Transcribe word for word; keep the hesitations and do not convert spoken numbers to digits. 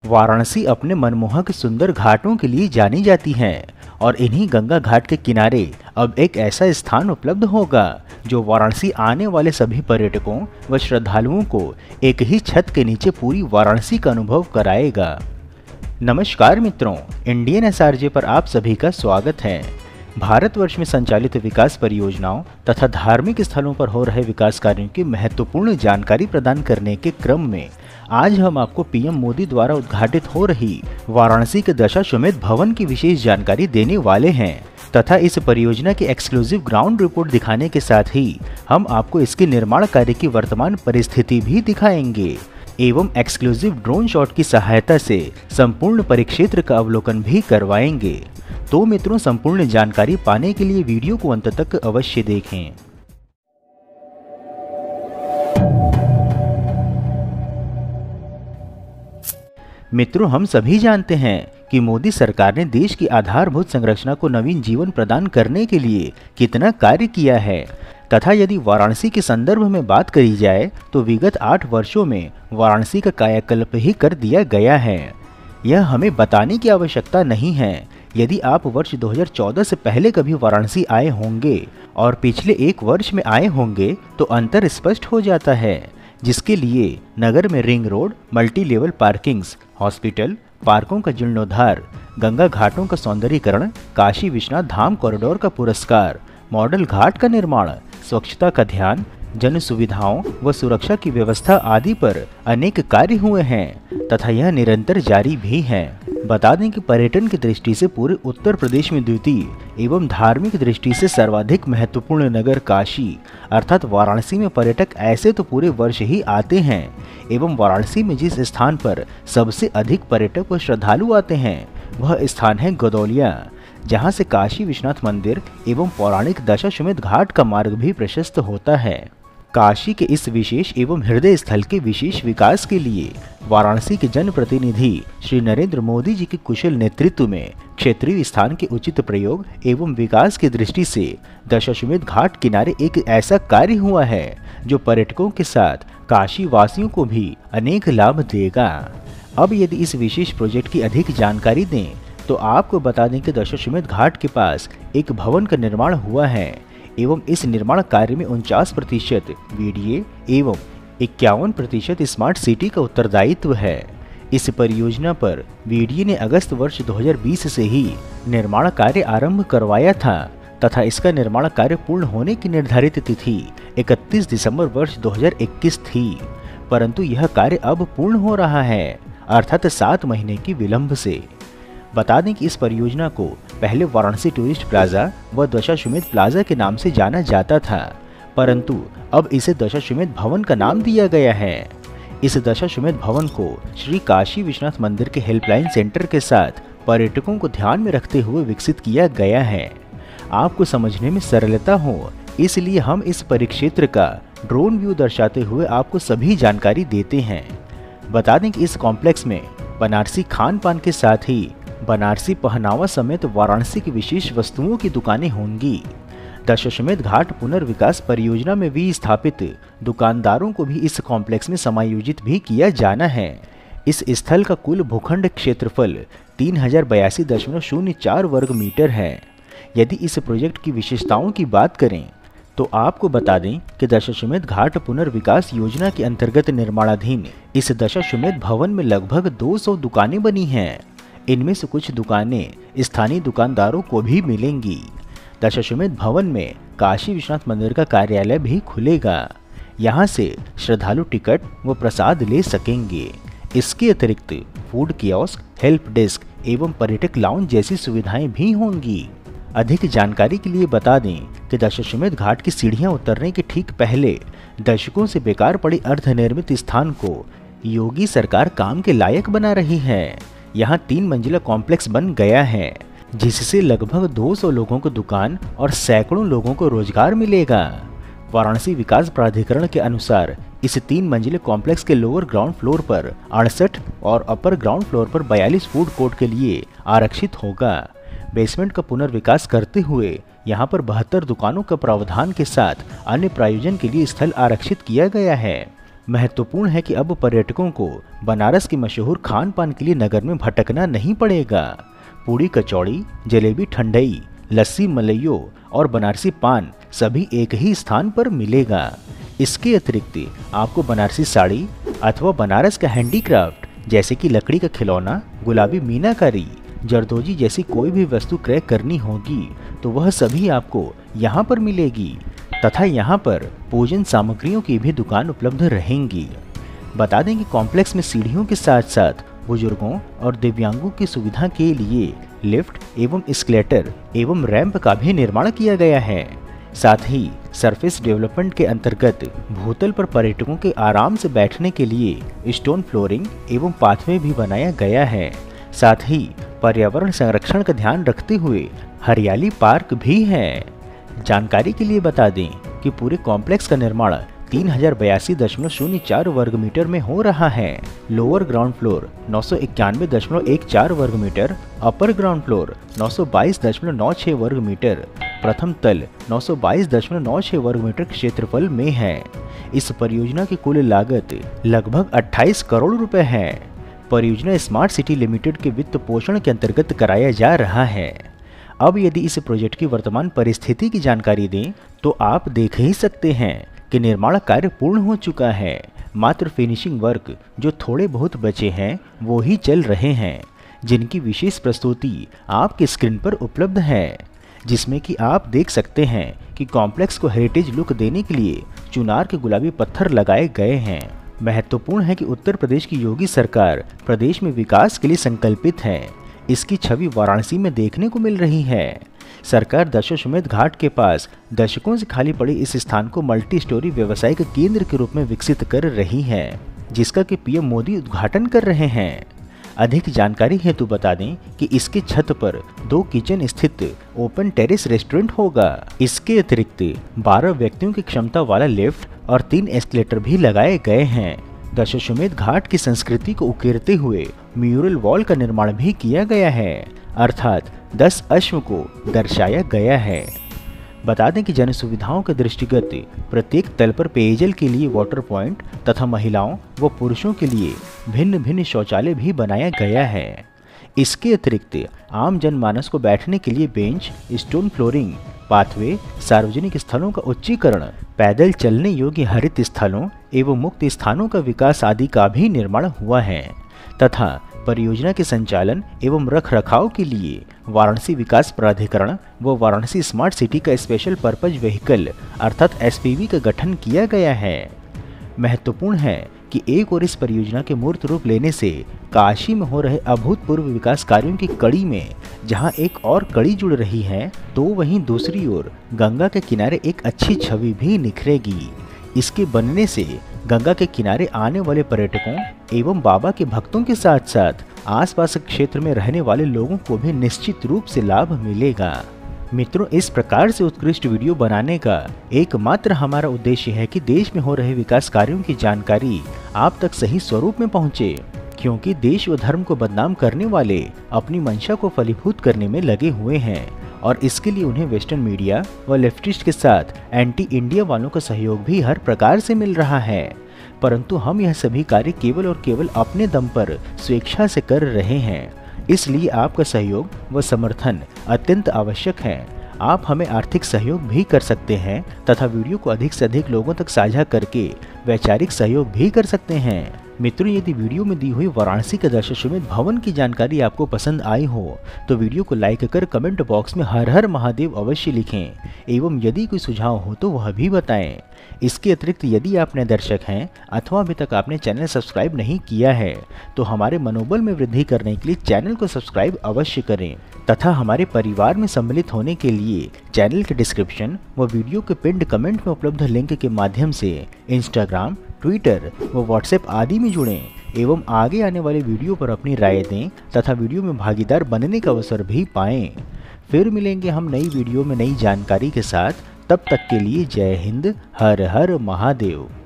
वाराणसी अपने मनमोहक सुंदर घाटों के लिए जानी जाती है और इन्हीं गंगा घाट के किनारे अब एक ऐसा स्थान उपलब्ध होगा जो वाराणसी आने वाले सभी पर्यटकों व श्रद्धालुओं को एक ही छत के नीचे पूरी वाराणसी का अनुभव कराएगा। नमस्कार मित्रों, इंडियन एसआरजे पर आप सभी का स्वागत है। भारतवर्ष में संचालित विकास परियोजनाओं तथा धार्मिक स्थलों पर हो रहे विकास कार्यों की महत्वपूर्ण जानकारी प्रदान करने के क्रम में आज हम आपको पीएम मोदी द्वारा उद्घाटित हो रही वाराणसी के दशाश्वमेध भवन की विशेष जानकारी देने वाले हैं तथा इस परियोजना की एक्सक्लूसिव ग्राउंड रिपोर्ट दिखाने के साथ ही हम आपको इसके निर्माण कार्य की वर्तमान परिस्थिति भी दिखाएंगे एवं एक्सक्लूसिव ड्रोन शॉट की सहायता से संपूर्ण परिक्षेत्र का अवलोकन भी करवाएंगे। तो मित्रों, संपूर्ण जानकारी पाने के लिए वीडियो को अंत तक अवश्य देखें। मित्रों, हम सभी जानते हैं कि मोदी सरकार ने देश की आधारभूत संरचना को नवीन जीवन प्रदान करने के लिए कितना कार्य किया है तथा यदि वाराणसी के संदर्भ में बात करी जाए तो विगत आठ वर्षों में वाराणसी का कायाकल्प ही कर दिया गया है। यह हमें बताने की आवश्यकता नहीं है। यदि आप वर्ष दो हज़ार चौदह से पहले कभी वाराणसी आए होंगे और पिछले एक वर्ष में आए होंगे तो अंतर स्पष्ट हो जाता है, जिसके लिए नगर में ring road, multi level parkings, hospital, पार्कों का जीर्णोद्धार, गंगा घाटों का सौंदर्यीकरण, काशी विश्वनाथ धाम कॉरिडोर का पुरस्कार, मॉडल घाट का निर्माण, स्वच्छता का ध्यान, जन सुविधाओं व सुरक्षा की व्यवस्था आदि पर अनेक कार्य हुए हैं तथा यह निरंतर जारी भी है। बता दें कि पर्यटन की दृष्टि से पूरे उत्तर प्रदेश में द्वितीय एवं धार्मिक दृष्टि से सर्वाधिक महत्वपूर्ण नगर काशी अर्थात वाराणसी में पर्यटक ऐसे तो पूरे वर्ष ही आते हैं एवं वाराणसी में जिस स्थान पर सबसे अधिक पर्यटक व श्रद्धालु आते हैं वह स्थान है गदौलिया, जहां से काशी विश्वनाथ मंदिर एवं पौराणिक दशाश्वमेध घाट का मार्ग भी प्रशस्त होता है। काशी के इस विशेष एवं हृदय स्थल के विशेष विकास के लिए वाराणसी के जनप्रतिनिधि श्री नरेंद्र मोदी जी के कुशल नेतृत्व में क्षेत्रीय स्थान के उचित प्रयोग एवं विकास की दृष्टि से दशाश्वमेध घाट किनारे एक ऐसा कार्य हुआ है जो पर्यटकों के साथ काशी वासियों को भी अनेक लाभ देगा। अब यदि इस विशेष प्रोजेक्ट की अधिक जानकारी दें तो आपको बता दें कि दशाश्वमेध घाट के पास एक भवन का निर्माण हुआ है एवं इस निर्माण कार्य में उनचास प्रतिशत बीडीए एवं इक्यावन प्रतिशत स्मार्ट सिटी का उत्तरदायित्व है। इस परियोजना पर बीडीए ने अगस्त वर्ष दो हज़ार बीस से ही निर्माण कार्य आरंभ करवाया था तथा इसका निर्माण कार्य पूर्ण होने की निर्धारित तिथि इकतीस दिसंबर वर्ष दो हज़ार इक्कीस थी, परंतु यह कार्य अब पूर्ण हो रहा है अर्थात सात महीने की विलंब से। बता दें कि इस परियोजना को पहले वाराणसी टूरिस्ट प्लाजा व दशाश्वमेध प्लाजा के नाम से जाना जाता था, परंतु अब इसे दशाश्वमेध भवन का नाम दिया गया है। इस दशाश्वमेध भवन को श्री काशी विश्वनाथ मंदिर के हेल्पलाइन सेंटर के साथ पर्यटकों को ध्यान में रखते हुए विकसित किया गया है। आपको समझने में सरलता हो इसलिए हम इस परिक्षेत्र का ड्रोन व्यू दर्शाते हुए आपको सभी जानकारी देते हैं। बता दें कि इस कॉम्प्लेक्स में बनारसी खान पान के साथ ही बनारसी पहनावा समेत वाराणसी की विशेष वस्तुओं की दुकानें होंगी। दशाश्वमेध घाट पुनर्विकास परियोजना में भी स्थापित दुकानदारों को भी इस कॉम्प्लेक्स में समायोजित भी किया जाना है। इस स्थल का कुल भूखंड क्षेत्रफल तीन हजार बयासी दशमलव शून्य चार वर्ग मीटर है। यदि इस प्रोजेक्ट की विशेषताओं की बात करें तो आपको बता दें कि दशाश्वमेध घाट पुनर्विकास योजना के अंतर्गत निर्माणाधीन इस दशाश्वमेध भवन में लगभग दो सौ दुकानें बनी हैं। इनमें से कुछ दुकानें स्थानीय दुकानदारों को भी मिलेंगी। दशाश्वमेध भवन में काशी विश्वनाथ मंदिर का कार्यालय भी खुलेगा। यहाँ से श्रद्धालु टिकट व प्रसाद ले सकेंगे। इसके अतिरिक्त फूड कियोस्क, हेल्प डेस्क एवं पर्यटक लाउंज जैसी सुविधाएं भी होंगी। अधिक जानकारी के लिए बता दें कि दशाश्वमेध घाट की सीढ़ियां उतरने के ठीक पहले दशकों से बेकार पड़ी अर्धनिर्मित स्थान को योगी सरकार काम के लायक बना रही है। यहाँ तीन मंजिला कॉम्प्लेक्स बन गया है जिससे लगभग दो सौ लोगों को दुकान और सैकड़ों लोगों को रोजगार मिलेगा। वाराणसी विकास प्राधिकरण के अनुसार इस तीन मंजिले कॉम्प्लेक्स के लोअर ग्राउंड फ्लोर पर अड़सठ और अपर ग्राउंड फ्लोर पर बयालीस फूड कोर्ट के लिए आरक्षित होगा। बेसमेंट का पुनर्विकास करते हुए यहाँ पर बहत्तर दुकानों का प्रावधान के साथ अन्य प्रायोजन के लिए स्थल आरक्षित किया गया है। महत्वपूर्ण है कि अब पर्यटकों को बनारस के मशहूर खान पान के लिए नगर में भटकना नहीं पड़ेगा। पूड़ी कचौड़ी, जलेबी ठंडई, लस्सी मलइयो और बनारसी पान सभी एक ही स्थान पर मिलेगा। इसके अतिरिक्त आपको बनारसी साड़ी अथवा बनारस का हैंडीक्राफ्ट जैसे कि लकड़ी का खिलौना, गुलाबी मीनाकारी, जरदोजी जैसी कोई भी वस्तु क्रय करनी होगी तो वह सभी आपको यहाँ पर मिलेगी तथा यहाँ पर पूजन सामग्रियों की भी दुकान उपलब्ध रहेंगी। बता दें कि कॉम्प्लेक्स में सीढ़ियों के साथ साथ बुजुर्गों और दिव्यांगों की सुविधा के लिए लिफ्ट एवं एस्केलेटर एवं रैंप का भी निर्माण किया गया है। साथ ही सरफेस डेवलपमेंट के अंतर्गत भूतल पर पर्यटकों के आराम से बैठने के लिए स्टोन फ्लोरिंग एवं पाथवे भी बनाया गया है। साथ ही पर्यावरण संरक्षण का ध्यान रखते हुए हरियाली पार्क भी है। जानकारी के लिए बता दें कि पूरे कॉम्प्लेक्स का निर्माण तीन हजार बयासी दशमलव शून्य चार वर्ग मीटर में हो रहा है। लोअर ग्राउंड फ्लोर नौ सौ इक्यानवे दशमलव एक चार वर्ग मीटर, अपर ग्राउंड फ्लोर नौ सौ बाईस दशमलव नौ छह वर्ग मीटर, प्रथम तल नौ सौ बाईस दशमलव नौ छह वर्ग मीटर क्षेत्रफल में है। इस परियोजना की कुल लागत लगभग अट्ठाईस करोड़ रुपए है। परियोजना स्मार्ट सिटी लिमिटेड के वित्त पोषण के अंतर्गत कराया जा रहा है। अब यदि इस प्रोजेक्ट की वर्तमान परिस्थिति की जानकारी दें तो आप देख ही सकते हैं कि निर्माण कार्य पूर्ण हो चुका है। मात्र फिनिशिंग वर्क जो थोड़े बहुत बचे हैं वो ही चल रहे हैं, जिनकी विशेष प्रस्तुति आपकी स्क्रीन पर उपलब्ध है, जिसमें कि आप देख सकते हैं कि कॉम्प्लेक्स को हेरिटेज लुक देने के लिए चुनार के गुलाबी पत्थर लगाए गए हैं। महत्वपूर्ण है कि उत्तर प्रदेश की योगी सरकार प्रदेश में विकास के लिए संकल्पित है। इसकी छवि वाराणसी में देखने को मिल रही है। सरकार दशाश्वमेध घाट के पास दशकों से खाली पड़े इस स्थान को मल्टी स्टोरी व्यावसायिक केंद्र के रूप में विकसित कर रही है, जिसका कि पीएम मोदी उद्घाटन कर रहे हैं। अधिक जानकारी हेतु बता दें कि इसके छत पर दो किचन स्थित ओपन टेरेस रेस्टोरेंट होगा। इसके अतिरिक्त बारह व्यक्तियों की क्षमता वाला लिफ्ट और तीन एस्केलेटर भी लगाए गए हैं। दशाश्वमेध घाट की संस्कृति को उकेरते हुए म्यूरल वॉल का निर्माण भी किया गया है, अर्थात दस अश्व को दर्शाया गया है। बता दें कि जन सुविधाओं के दृष्टिगत प्रत्येक तल पर पेयजल के लिए वाटर पॉइंट तथा महिलाओं व पुरुषों के लिए भिन्न भिन्न शौचालय भी बनाया गया है। इसके अतिरिक्त आम जनमानस को बैठने के लिए बेंच, स्टोन फ्लोरिंग, पाथवे, सार्वजनिक स्थलों का उच्चीकरण, पैदल चलने योग्य हरित स्थलों एवं मुक्त स्थानों का विकास आदि का भी निर्माण हुआ है तथा परियोजना के संचालन एवं रख रखाव के लिए वाराणसी विकास प्राधिकरण व वाराणसी स्मार्ट सिटी का स्पेशल पर्पज व्हीकल अर्थात एसपीवी का गठन किया गया है। महत्वपूर्ण है कि एक और इस परियोजना के मूर्त रूप लेने से काशी में हो रहे अभूतपूर्व विकास कार्यों की कड़ी में जहां एक और कड़ी जुड़ रही है, तो वहीं दूसरी ओर गंगा के किनारे एक अच्छी छवि भी निखरेगी। इसके बनने से गंगा के किनारे आने वाले पर्यटकों एवं बाबा के भक्तों के साथ साथ आसपास के क्षेत्र में रहने वाले लोगों को भी निश्चित रूप से लाभ मिलेगा। मित्रों, इस प्रकार से उत्कृष्ट वीडियो बनाने का एकमात्र हमारा उद्देश्य है कि देश में हो रहे विकास कार्यों की जानकारी आप तक सही स्वरूप में पहुंचे, क्योंकि देश व धर्म को बदनाम करने वाले अपनी मंशा को फलीभूत करने में लगे हुए हैं और इसके लिए उन्हें वेस्टर्न मीडिया व लेफ्टिस्ट के साथ एंटी इंडिया वालों का सहयोग भी हर प्रकार से मिल रहा है। परंतु हम यह सभी कार्य केवल और केवल अपने दम पर स्वेच्छा से कर रहे हैं, इसलिए आपका सहयोग व समर्थन अत्यंत आवश्यक है। आप हमें आर्थिक सहयोग भी कर सकते हैं तथा वीडियो को अधिक से अधिक लोगों तक साझा करके वैचारिक सहयोग भी कर सकते हैं। मित्रों, यदि वीडियो में दी हुई वाराणसी के दशाश्वमेध भवन की जानकारी आपको पसंद आई हो तो वीडियो को लाइक कर कमेंट बॉक्स में हर हर महादेव अवश्य लिखें एवं यदि कोई सुझाव हो तो वह भी बताएं। इसके अतिरिक्त यदि आप नए दर्शक हैं अथवा अभी तक आपने चैनल सब्सक्राइब नहीं किया है तो हमारे मनोबल में वृद्धि करने के लिए चैनल को सब्सक्राइब अवश्य करें तथा हमारे परिवार में सम्मिलित होने के लिए चैनल के डिस्क्रिप्शन व वीडियो के पिंड कमेंट में उपलब्ध लिंक के माध्यम से इंस्टाग्राम, ट्विटर व व्हाट्सएप आदि में जुड़ें एवं आगे आने वाले वीडियो पर अपनी राय दें तथा वीडियो में भागीदार बनने का अवसर भी पाएं। फिर मिलेंगे हम नई वीडियो में नई जानकारी के साथ। तब तक के लिए जय हिंद, हर हर महादेव।